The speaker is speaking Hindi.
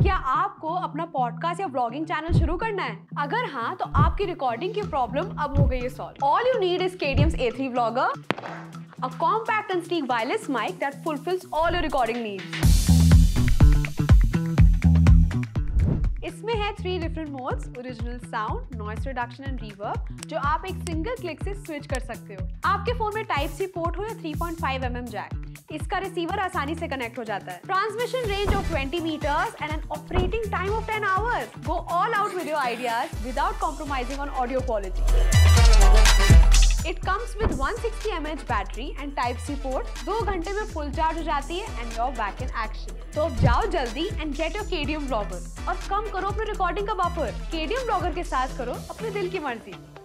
क्या आपको अपना पॉडकास्ट या व्लॉगिंग चैनल शुरू करना है? अगर हाँ, तो आपकी रिकॉर्डिंग की प्रॉब्लम अब हो गई है solve. All you need is KDM's A3 Vlogger, a compact and sleek wireless mic that fulfills all your recording needs. इसमें है 3 different modes, original sound, noise reduction and reverb, जो आप एक सिंगल क्लिक से स्विच कर सकते हो। आपके फोन में Type-C पोर्ट हो या 3.5mm जैक, इसका रिसीवर आसानी से कनेक्ट हो जाता है। Transmission range of 20 meters and an operating time of 10 hours. Go all out with your ideas without compromising on audio quality. It comes with 160 mAh battery and Type-C port. 2 घंटे में फुल चार्ज हो जाती है and you're back in action. तो अब जाओ जल्दी and get your KDM Vlogger और कम करो अपने रिकॉर्डिंग का बफर। KDM Vlogger के साथ करो अपने दिल की मर्जी।